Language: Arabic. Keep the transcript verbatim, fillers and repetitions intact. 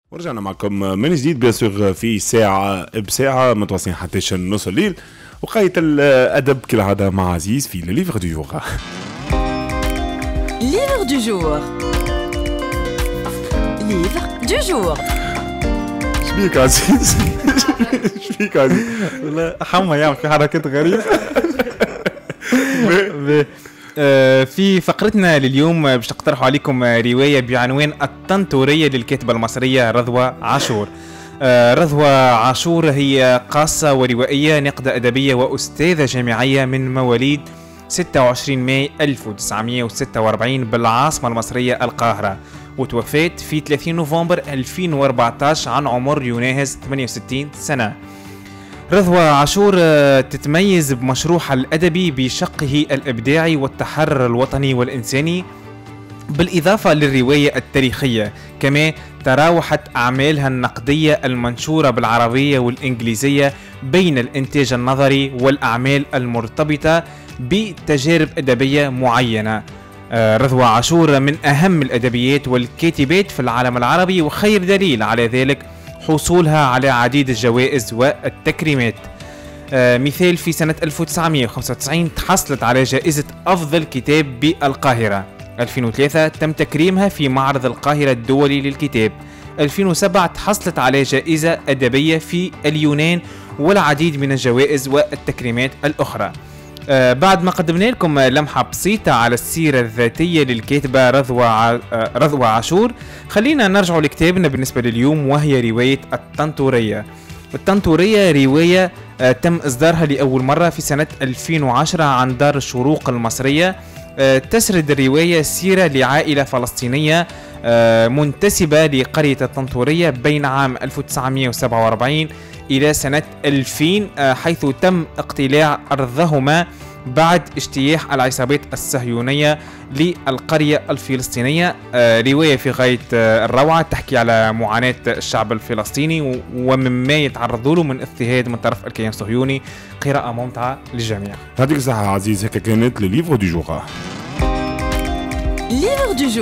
ورجعنا معكم من جديد بيان سور في ساعة بساعة متواصلين حتى نص الليل، وقاية الأدب كالعادة مع عزيز في ليفر دو جور. ليفر دو جور ليفر دو جور. شبيك عزيز؟ شبيك عزيز؟ والله حما يعمل في حركات غريبة. في فقرتنا لليوم باش نقترح عليكم رواية بعنوان الطنطورية للكاتبة المصرية رضوى عاشور. رضوى عاشور هي قاصة وروائية، ناقدة أدبية وأستاذة جامعية من مواليد ستة وعشرين ماي ألف وتسعمائة وستة وأربعين بالعاصمة المصرية القاهرة، وتوفيت في ثلاثين نوفمبر ألفين وأربعة عشر عن عمر يناهز ثمانية وستين سنة. رضوى عاشور تتميز بمشروعها الأدبي بشقه الإبداعي والتحرر الوطني والإنساني، بالإضافة للرواية التاريخية. كما تراوحت أعمالها النقدية المنشورة بالعربية والإنجليزية بين الإنتاج النظري والأعمال المرتبطة بتجارب أدبية معينة. رضوى عاشور من أهم الأدبيات والكاتبات في العالم العربي، وخير دليل على ذلك حصولها على عديد الجوائز والتكريمات. آه مثال في سنة ألف وتسعمائة وخمسة وتسعين تحصلت على جائزة أفضل كتاب بالقاهرة. ألفين وثلاثة تم تكريمها في معرض القاهرة الدولي للكتاب. ألفين وسبعة تحصلت على جائزة أدبية في اليونان، والعديد من الجوائز والتكريمات الأخرى. آه بعد ما قدمنا لكم لمحة بسيطة على السيرة الذاتية للكاتبة رضوى ع... آه رضوى عاشور، خلينا نرجع لكتابنا بالنسبة لليوم، وهي رواية الطنطورية. الطنطورية رواية آه تم إصدارها لأول مرة في سنة ألفين وعشرة عن دار الشروق المصرية. آه تسرد الرواية سيرة لعائلة فلسطينية آه منتسبة لقرية الطنطورية بين عام ألف وتسعمائة وسبعة وأربعين إلى سنة ألفين، حيث تم اقتلاع أرضهما بعد اجتياح العصابات الصهيونية للقرية الفلسطينية. رواية في غاية الروعة، تحكي على معاناة الشعب الفلسطيني ومما يتعرضوا له من اضطهاد من طرف الكيان الصهيوني. قراءة ممتعة للجميع. هذيك الصحة عزيز، هكا كانت لليفر دو جور. ليفر دو جور.